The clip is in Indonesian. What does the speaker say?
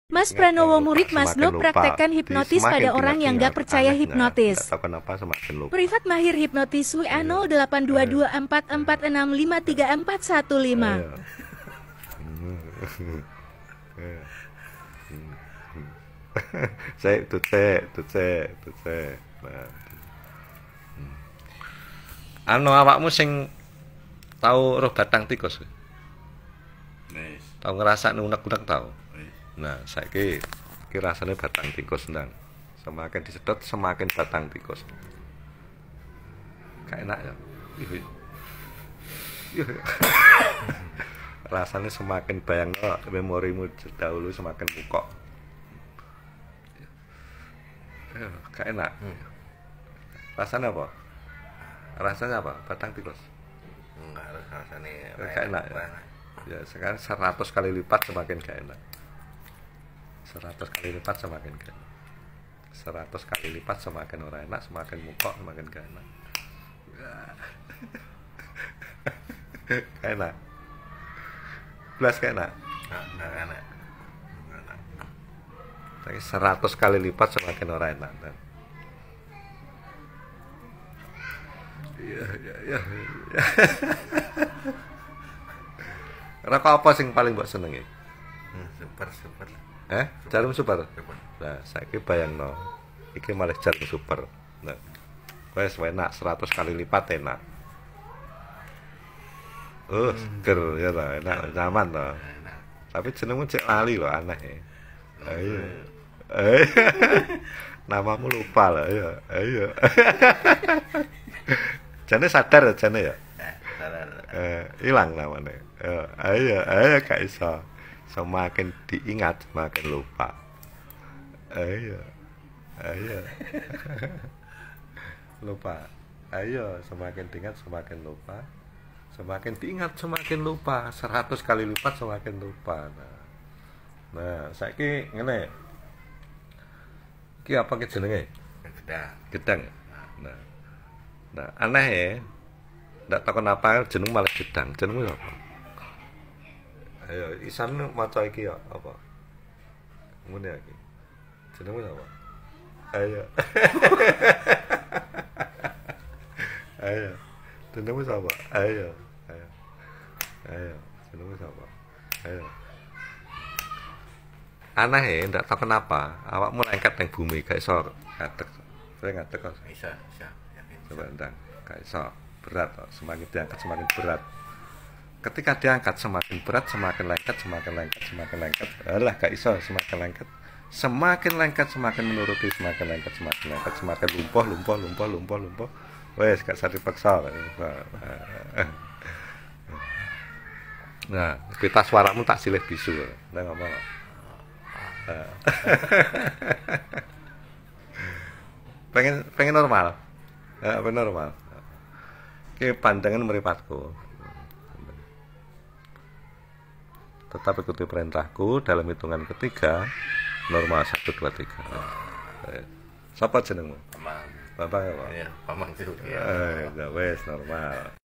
Mas Ingat, Pranowo jangan lupa, murid Mas semakin No lupa. praktekkan hipnotis Semakin pada orang yang diingat-ingat, gak percaya anehnya, hipnotis. nggak tahu kenapa semakin lupa. Privat mahir hipnotis WA 082244653415. Ayo. Saya tucek. Nah. Anu awakmu sing tahu roh batang tikus. Wis. Tahu ngerasa unek-unek tahu. Wis. Nah, saiki iki rasane batang tikus ndang. Semakin disedot semakin batang tikus. Gak enak ya. Rasanya semakin bayang memorimu dahulu semakin mukok. Gak enak. Rasanya apa? Rasanya apa? Batang tikus. Enggak harus rasane. Gak enak ya. Ya sekarang 100 kali lipat semakin gak enak. 100 kali lipat semakin gak enak. 100 kali lipat semakin ora enak, semakin mukok semakin gak enak. Gak enak. Belas gak enak. Enggak enak. Tapi 100 kali lipat semakin ora enak. Iya. Rokok apa sing paling mbok senengi? Super. Jarum super. Super. Nah, saiki bayangno. Iki malah jarum super. Nah. Wes enak 100 kali lipat enak. Seger ya ta, enak nyaman to. Enak. Tapi jenengmu cek lali lho, aneh. Ayo. Namamu lupa lah ya. Ayo. Jane sadar jane ya. Salah. Hilang namanya. Ayo gak iso. Semakin diingat semakin lupa. Ayo. Lupa. Ayo, semakin diingat semakin lupa. Semakin diingat semakin lupa. 100 kali lipat semakin lupa. Nah, saiki ngene. Iki apa ki jenenge? Gedang. Nah, aneh ya. Ndak tahu kenapa jeneng malah gedang. Jenengmu apa? Ayo, isan maca iki ya apa? Ngene iki. Jenengmu apa? Ayo. Ayo. Jenengmu apa? Ayo. Jenengmu apa? Ayo. Aneh ya, ndak tahu kenapa awakmu lengket nang bumi gak iso ngadeg. Saya ngadeg kok. Bisa. Coba ndang, gak iso. Berat kok, semakin diangkat semakin berat. Ketika diangkat semakin berat, semakin lengket. Alah gak iso semakin lengket. Semakin lengket semakin menuruti, semakin lengket semakin lumpuh. Wes gak usah dipaksa. Nah, pita suaramu tak silih bisu. Nang ngomong. pengen normal. Pengen normal. Oke, pandangan meripatku. Tetap ikuti perintahku dalam hitungan ketiga. Normal 1 2 3. Siapa jenengmu? Pamang. Bapak apa? Iya, Pamang itu. Wes normal.